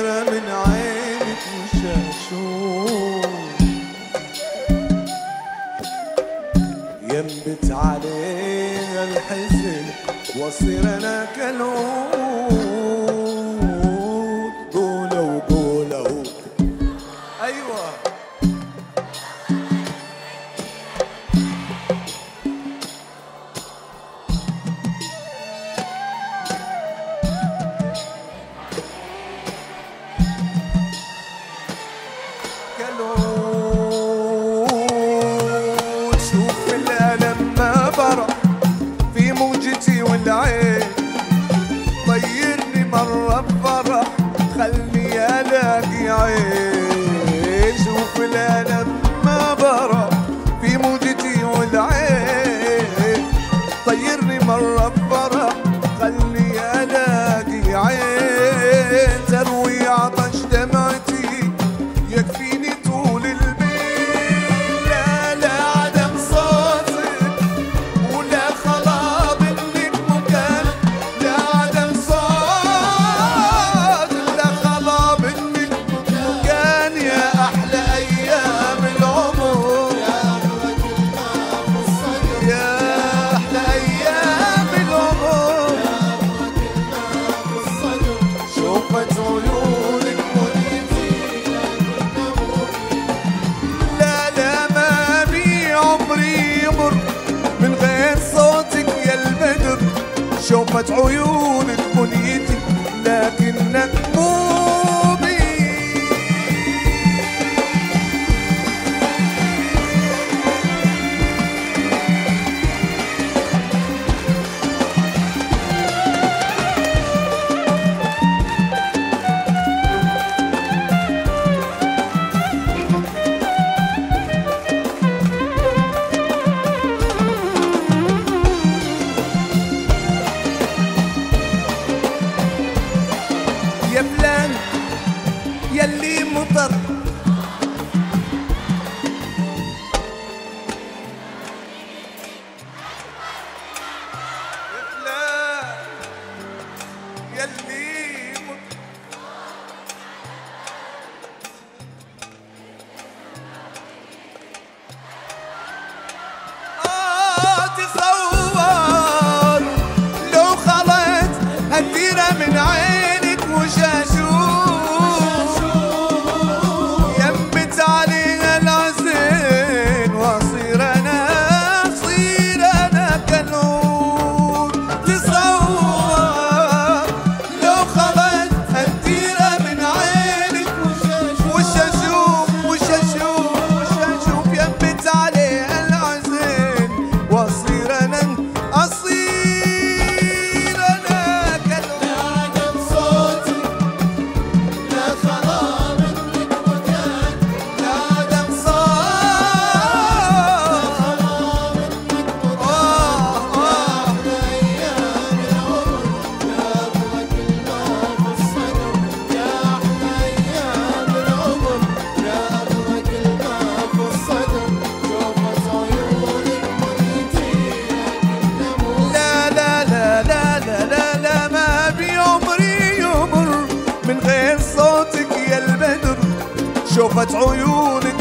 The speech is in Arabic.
وصيرة من عينك وشاشون ينبت عليها الحزن وصير انا كالعود. قولوا قولوا ايوه كالعود. شوف الألم ما برا في موجتي والعين طيرني مرة بفرح خلني ألاقي عين. شوف الألم ما برا في موجتي والعين طيرني مرة بفرح خلني ألاقي عين. تروي عطش دمعتي يكفيني طول الليل. لا لا عدم صوتك ولا خلا منك مكان. لا عدم صوتك لا خلا منك مكان. يا أحلى أيام العمر يا أحلى أيام العمر. شوفت عيونك من غير صوتك يا البدر. شوفت عيونك منيتي لكنك مو بي. يا فلان يلي مطر يا فلان يلي مطر. تصور لو خلت هالديرة من عينك وشاشون ينبت عليها العزين واصير انا كالعود. تصور لو خلت هالديرة من عينك وشاشوف ينبت عليها العزين واصير انا شوفت عيونك